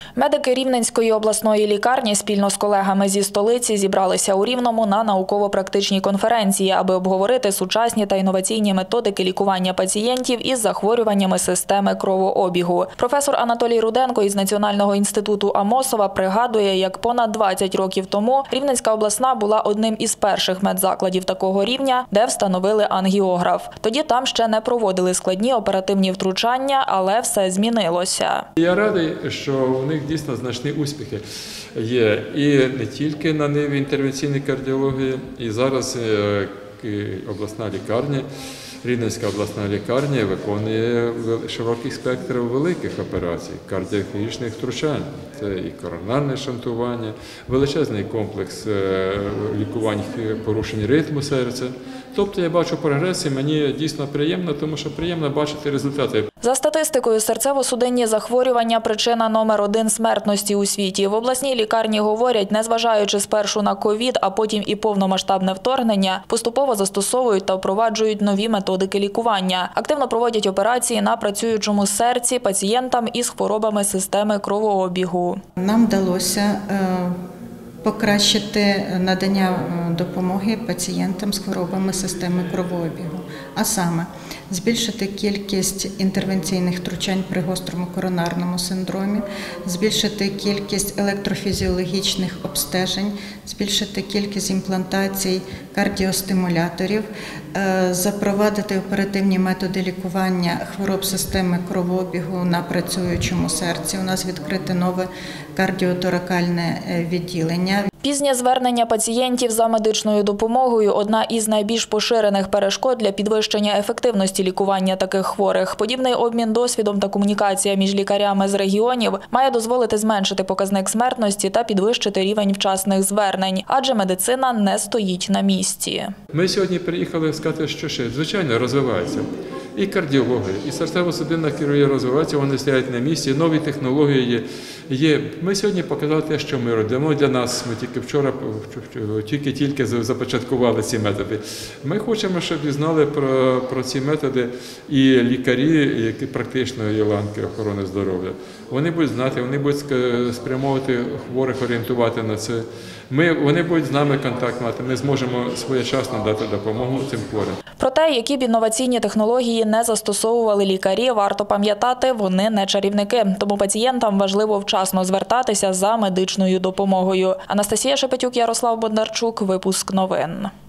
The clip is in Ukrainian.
Медики Рівненської обласної лікарні спільно з колегами зі столиці зібралися у Рівному на науково-практичній конференції, аби обговорити сучасні та інноваційні методики лікування пацієнтів із захворюваннями системи кровообігу. Професор Анатолій Руденко із Національного інституту Амосова пригадує, як понад 20 років тому Рівненська обласна була одним із перших медзакладів такого рівня, де встановили ангіограф. Тоді там ще не проводили складні оперативні втручання, але все змінилося. Я радий, що у них дійсно значні успіхи є і не тільки на ниві інтервенційної кардіології, і зараз обласна лікарня, Рівненська обласна лікарня виконує широкий спектр великих операцій, кардіохірургічних втручань. Це і коронарне шантування, величезний комплекс лікувань порушень ритму серця. Тобто я бачу прогрес і мені дійсно приємно, тому що приємно бачити результати. За статистикою, серцево-судинні захворювання – причина номер 1 смертності у світі. В обласній лікарні говорять, незважаючи спершу на ковід, а потім і повномасштабне вторгнення, поступово застосовують та впроваджують нові методики лікування. Активно проводять операції на працюючому серці пацієнтам із хворобами системи кровообігу. Нам вдалося покращити надання допомоги пацієнтам з хворобами системи кровообігу, а саме збільшити кількість інтервенційних втручань при гострому коронарному синдромі, збільшити кількість електрофізіологічних обстежень, збільшити кількість імплантацій кардіостимуляторів, запровадити оперативні методи лікування хвороб системи кровообігу на працюючому серці. У нас відкрите нове кардіоторакальне відділення. Пізнє звернення пацієнтів за медичною допомогою – одна із найбільш поширених перешкод для підвищення ефективності лікування таких хворих. Подібний обмін досвідом та комунікація між лікарями з регіонів має дозволити зменшити показник смертності та підвищити рівень вчасних звернень, адже медицина не стоїть на місці. Ми сьогодні приїхали сказати, що ще, звичайно, розвивається. І кардіологія, і серцево-судинна хірургія розвиваються, вони стоять на місці, нові технології є. Ми сьогодні показали те, що ми робимо для нас. Ми тільки вчора, тільки започаткували ці методи. Ми хочемо, щоб знали про ці методи і лікарі, які практичної ланки охорони здоров'я. Вони будуть знати, вони будуть спрямовувати хворих, орієнтувати на це. Вони будуть з нами контакт мати, ми зможемо своєчасно дати допомогу цим хворим. Про те, які б інноваційні технології не застосовували лікарі, варто пам'ятати, вони не чарівники. Тому пацієнтам важливо вчасно звертатися за медичною допомогою. Анастасія Шепетюк, Ярослав Бондарчук, випуск новин.